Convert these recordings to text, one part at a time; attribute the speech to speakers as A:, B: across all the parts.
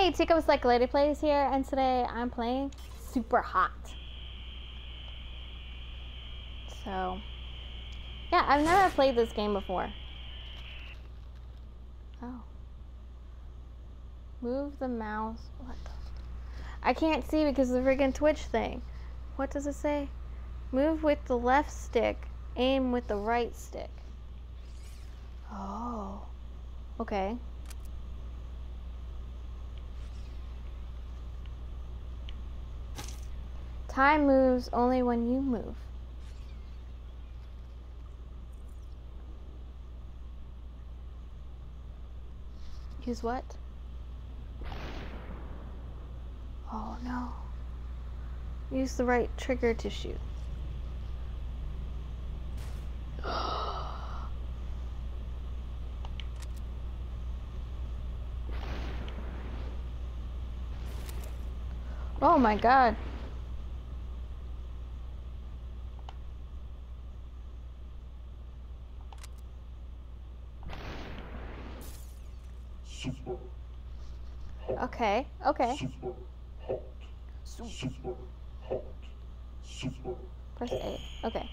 A: Hey, Tico's Like Lady Plays here, and today I'm playing Super Hot. So, yeah, I've never played this game before. Oh. Move the mouse. What the? I can't see because of the friggin' Twitch thing. What does it say? Move with the left stick, aim with the right stick. Oh. Okay. Time moves only when you move. Use what? Oh no. Use the right trigger to shoot. Oh my god.
B: Super hot.
A: Okay, okay.
B: Super hot. Super hot. Super.
A: Press A. Okay.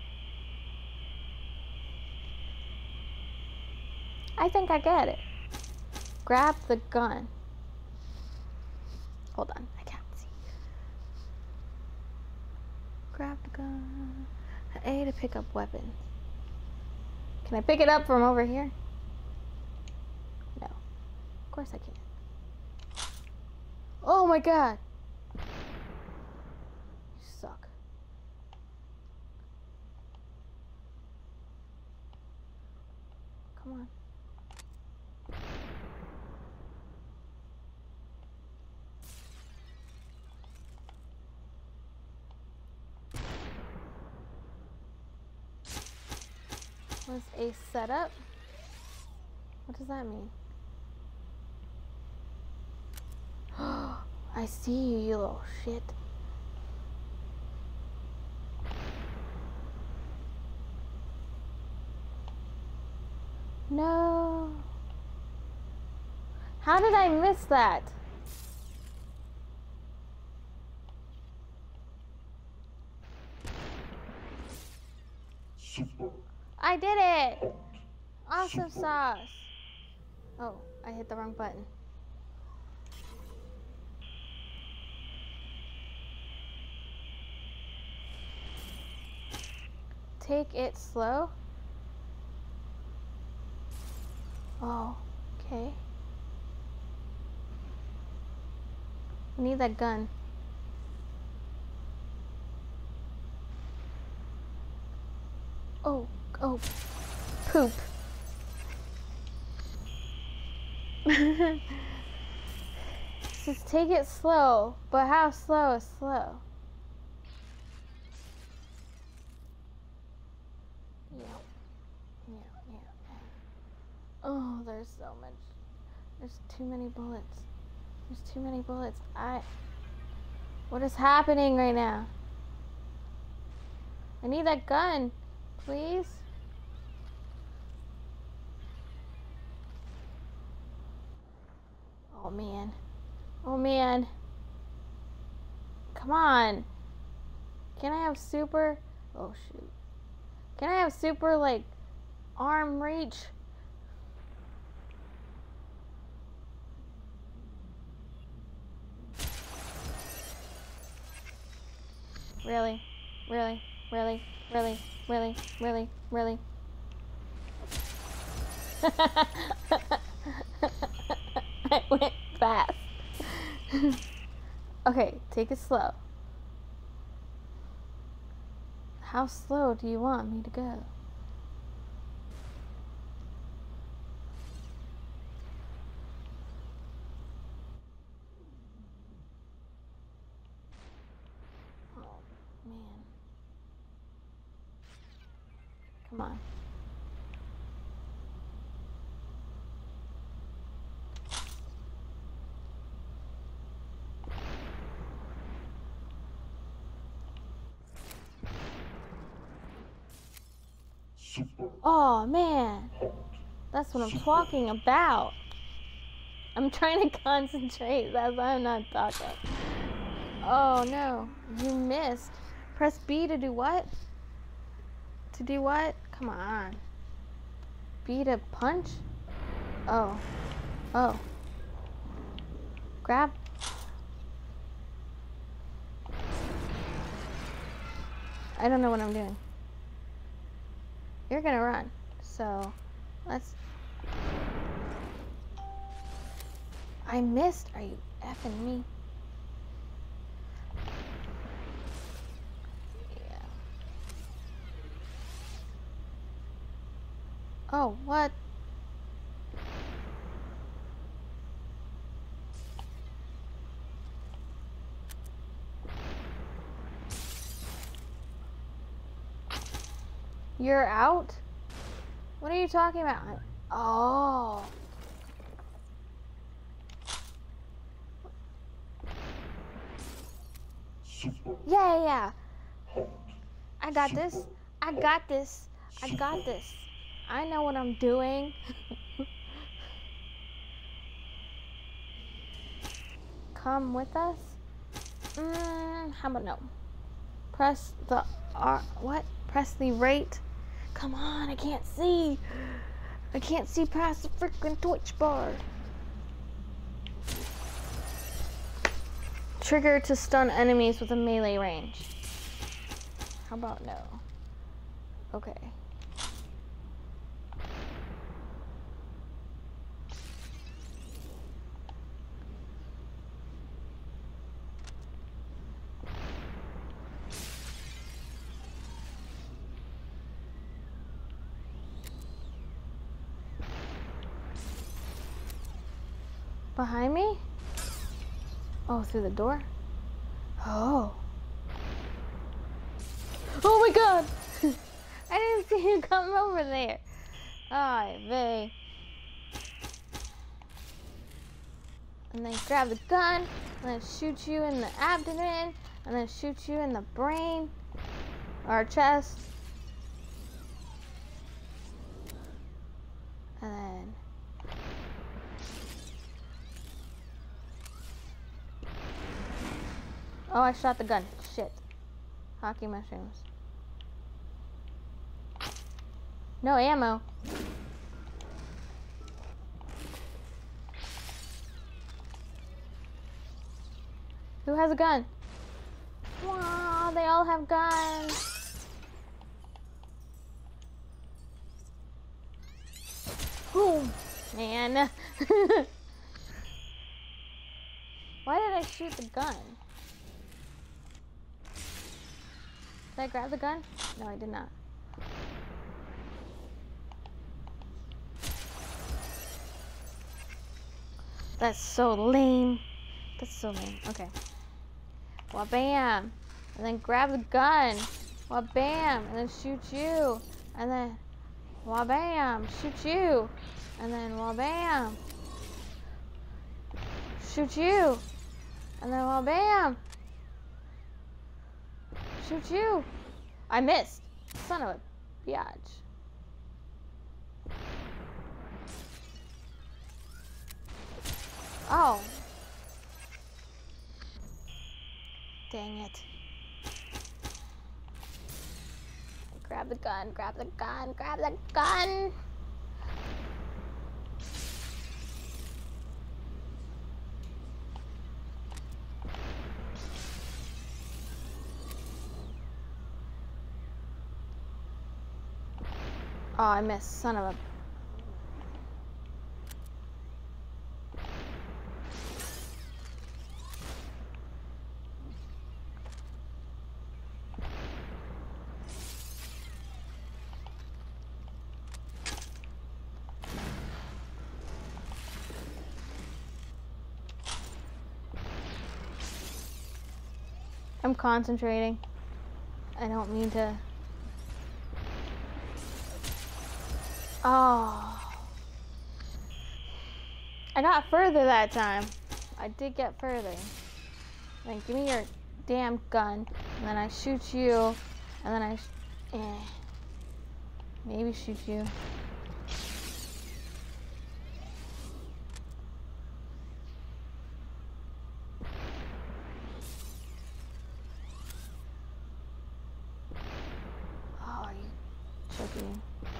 A: I think I get it. Grab the gun. Hold on, I can't see. Grab the gun. A to pick up weapons. Can I pick it up from over here? No. Of course I can't. Oh my god! You suck. Come on. Was a setup? What does that mean? I see you, you little shit. No. How did I miss that?
B: Super.
A: I did it!
B: Hot.
A: Awesome sauce. Oh, I hit the wrong button. Take it slow. Oh, okay. We need that gun. Oh, oh, poop. Just take it slow, but how slow is slow? Yeah. Oh, there's so much. There's too many bullets. There's too many bullets. What is happening right now? I need that gun, please. Oh man. Oh man. Come on. Can I have super? Oh shoot. Can I have super, like, arm reach? Really? Really? Really? Really? Really? Really? Really? I went fast. Okay, take it slow. How slow do you want me to go? Oh, man. Come on.
B: Super.
A: Oh, man.
B: Hot.
A: That's what I'm talking about. I'm trying to concentrate. That's why I'm not talking. Oh no, you missed. Press B to do what? To do what? Come on. B to punch? Oh. Oh. Grab. I don't know what I'm doing. You're gonna run. So, let's... I missed. Are you effing me? Yeah. Oh, what? You're out? What are you talking about? Oh.
B: Super
A: Yeah.
B: hot.
A: I got this. I got this. I got this. I know what I'm doing. Come with us? How about no? Press the R. What? Press the right. Come on, I can't see. I can't see past the freaking Twitch bar. Trigger to stun enemies with a melee range. How about no? Okay. Behind me? Oh, through the door? Oh. Oh my god! I didn't see you come over there. Ay, vey. And then grab the gun, and then shoot you in the abdomen, and then shoot you in the brain, or chest. And then... Oh, I shot the gun. Shit. Hockey mushrooms. No ammo. Who has a gun? Wow, they all have guns. Boom. Man. Why did I shoot the gun? Did I grab the gun? No, I did not. That's so lame. That's so lame. Okay. Wha-bam. And then grab the gun. Wha-bam. And then shoot you. And then wha-bam. Shoot you. And then wha-bam. Shoot you. And then wha-bam. Shoot you. I missed. Son of a biatch. Oh. Dang it. Grab the gun, grab the gun, grab the gun. Oh, I missed. Son of a... I'm concentrating. I don't mean to... Oh. I got further that time. I did get further. Then give me your damn gun. And then I shoot you. And then I... Maybe shoot you. see.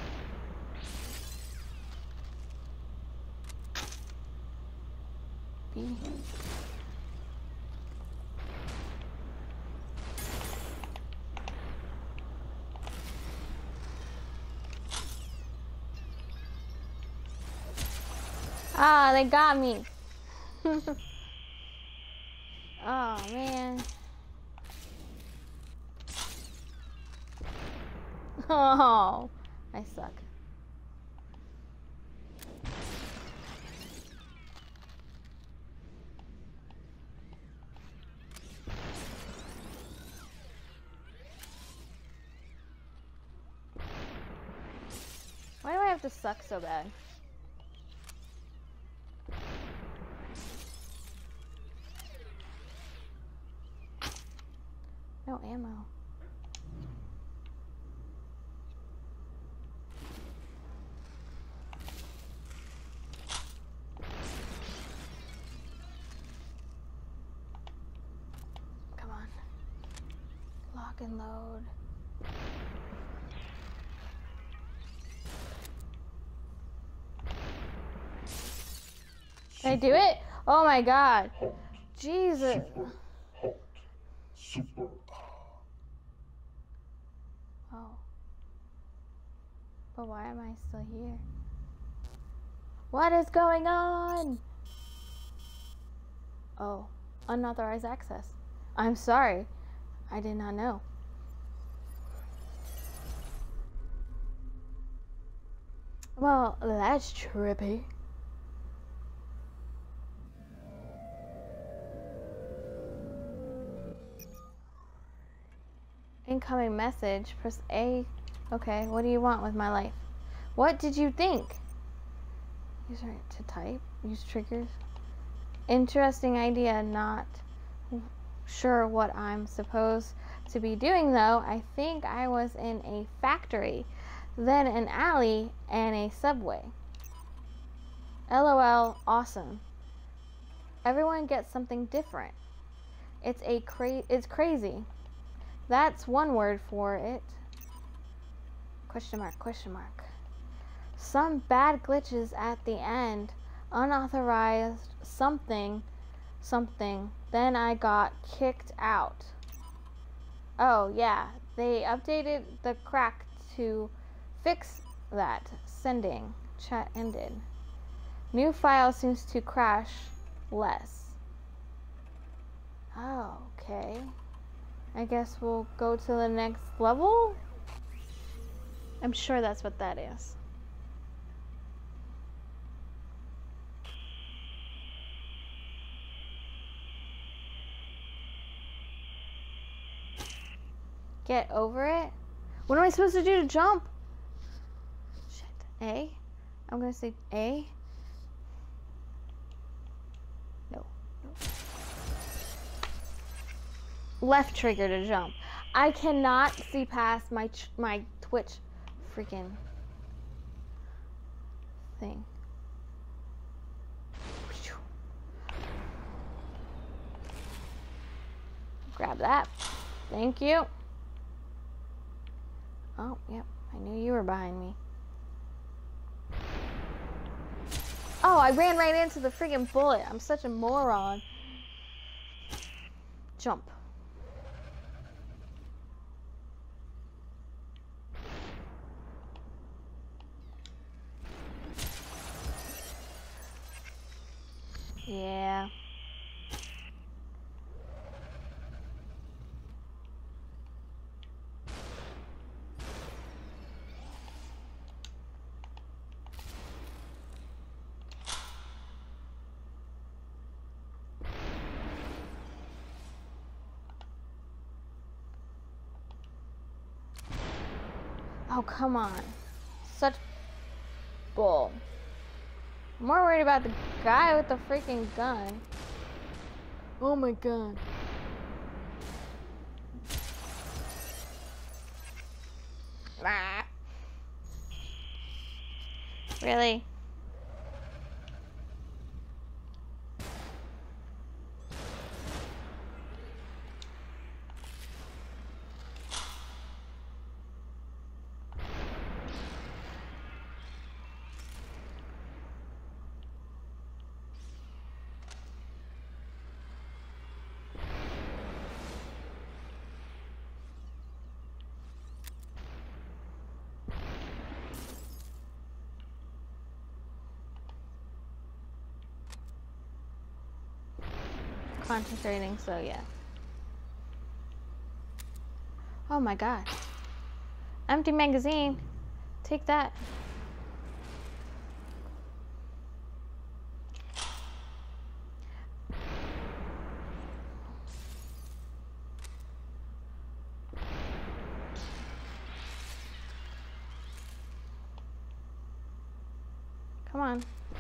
A: B. Ah, they got me. Oh, man. Oh, I suck. Why do I have to suck so bad? No ammo. Come on. Lock and load. Did I do it? Oh my god.
B: Hot.
A: Jesus.
B: Super. Hot. Super.
A: Oh. But why am I still here? What is going on? Oh, unauthorized access. I'm sorry. I did not know. Well, that's trippy. Incoming message. Press A. Okay, what do you want with my life? What did you think? Use right to type. Use triggers. Interesting idea. Not sure what I'm supposed to be doing though. I think I was in a factory, then an alley, and a subway. LOL. Awesome. Everyone gets something different. It's crazy. That's one word for it. Question mark, question mark. Some bad glitches at the end. Unauthorized something. Then I got kicked out. Oh, yeah. They updated the crack to fix that. Sending. Chat ended. New file seems to crash less. Oh, okay. I guess we'll go to the next level? I'm sure that's what that is. Get over it? What am I supposed to do to jump? Shit. A? I'm gonna say A. No. Left trigger to jump. I cannot see past my Twitch freaking thing. Grab that. Thank you. Oh, yep. I knew you were behind me. Oh, I ran right into the freaking bullet. I'm such a moron. Jump. Yeah. Oh, come on. Such bull. I'm more worried about the guy with the freaking gun. Oh my god. Ah. Really? concentrating, so yeah. Oh my god. Empty magazine. Take that. Come on.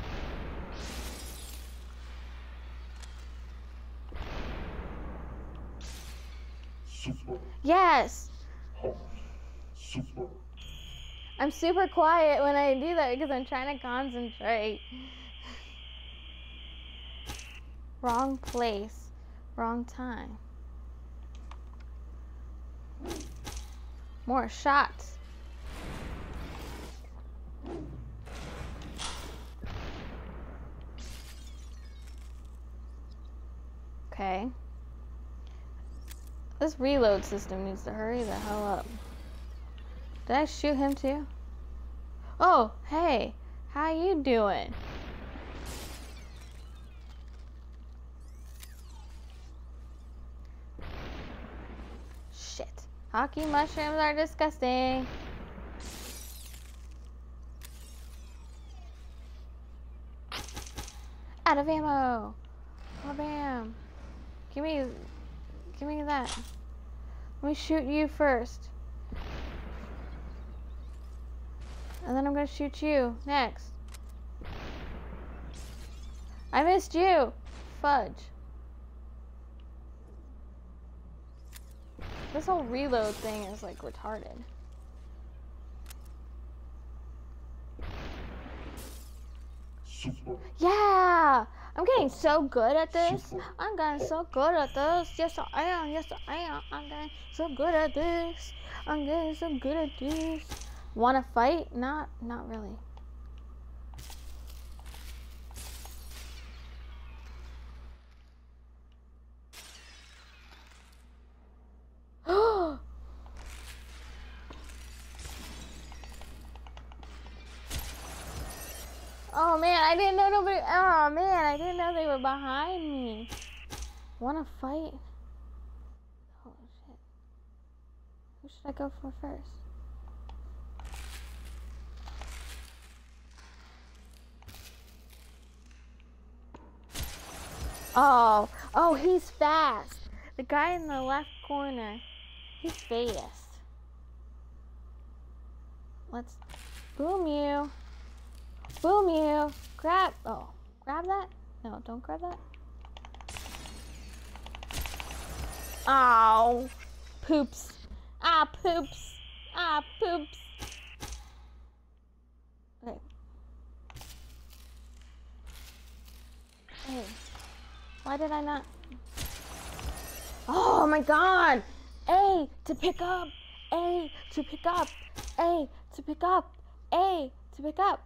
B: Super
A: Yes!
B: hot. Super.
A: I'm super quiet when I do that because I'm trying to concentrate. Wrong place. Wrong time. More shots. Okay. This reload system needs to hurry the hell up. Did I shoot him too? Oh, hey. How you doing? Shit. Hockey mushrooms are disgusting. Out of ammo. Oh, bam. Give me that. Let me shoot you first. And then I'm gonna shoot you next. I missed you. Fudge. This whole reload thing is like retarded.
B: Super.
A: Yeah! I'm getting so good at this.
B: Super.
A: I'm getting so good at this. Yes, I am. Yes, I am. I'm getting so good at this. I'm getting so good at this. Want to fight? Not really. Oh man, I didn't know nobody. Oh man, I didn't know they were behind me. Wanna fight? Oh shit. Who should I go for first? Oh, he's fast. The guy in the left corner, he's fast. Let's boom you. Boom you. Grab that? No, don't grab that. Ow. Poops. Ah, poops. Ah, poops. Okay. Hey. Why did I not? Oh my god! A to pick up. A to pick up. A to pick up. A to pick up.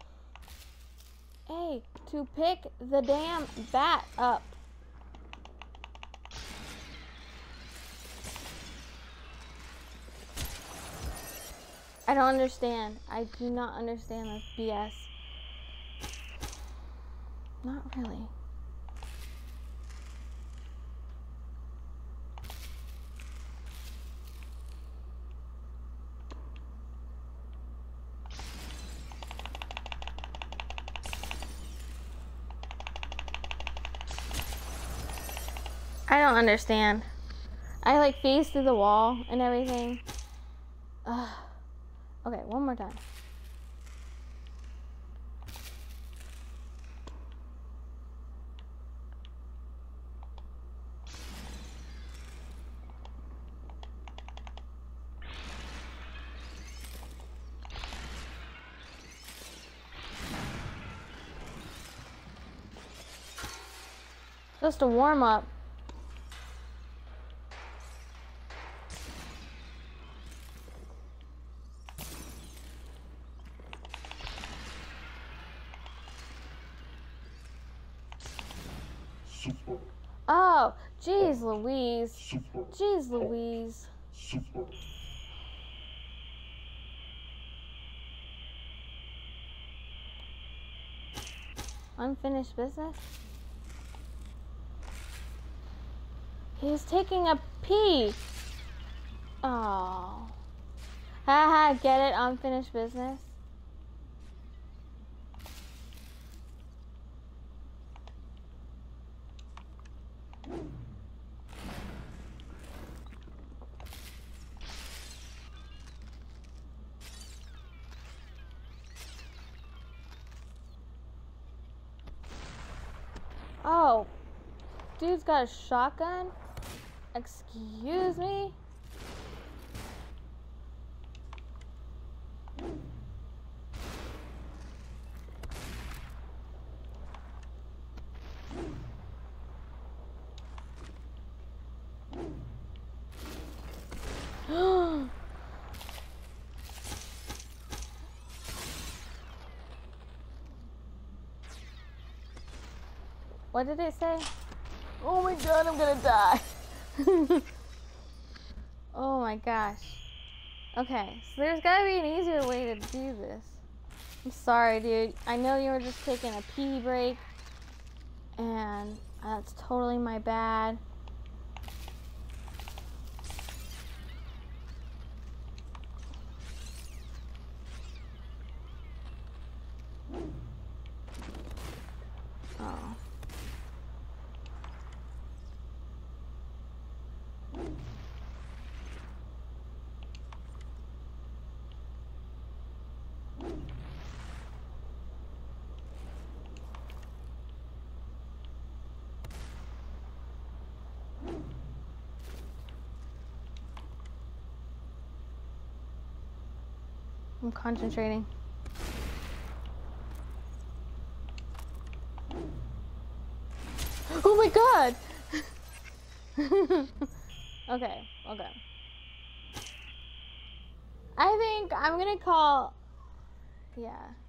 A: A to pick the damn bat up. I don't understand. I do not understand this BS. Not really. I don't understand. I like phase through the wall and everything. Ugh. Okay, one more time. Just a warm up.
B: Super.
A: Oh, jeez Louise.
B: Super.
A: Jeez Louise.
B: Super.
A: Unfinished business? He's taking a pee. Oh. Haha, get it? Unfinished business. Oh, dude's got a shotgun? Excuse me? What did it say? Oh my god, I'm gonna die. Oh my gosh. Okay, so there's gotta be an easier way to do this. I'm sorry, dude. I know you were just taking a pee break, and that's totally my bad. Oh. I'm concentrating. Oh my god! Okay. I think I'm gonna call... Yeah.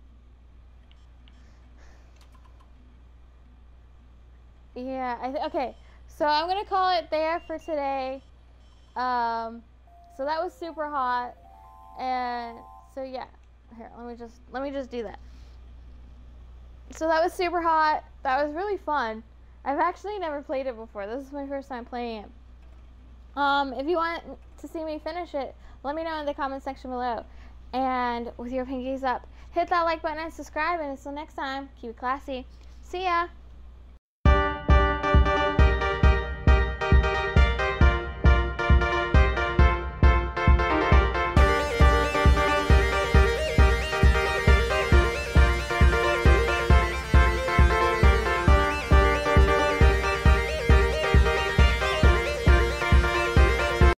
A: Okay. So I'm gonna call it there for today. So that was super hot. And so yeah. Here, let me just do that. So that was super hot. That was really fun. I've actually never played it before. This is my first time playing it. If you want to see me finish it, let me know in the comment section below. And with your pinkies up, hit that like button and subscribe. And until next time, keep it classy. See ya!